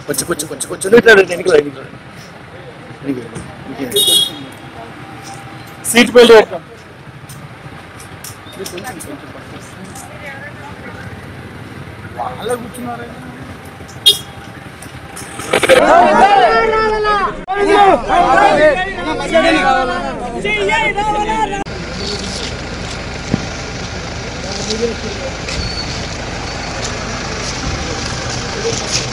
కొంచెం ఎన్నికలు seat belt పెట్టాం. వాళ్ళే కూర్చున్నారు. Thank you.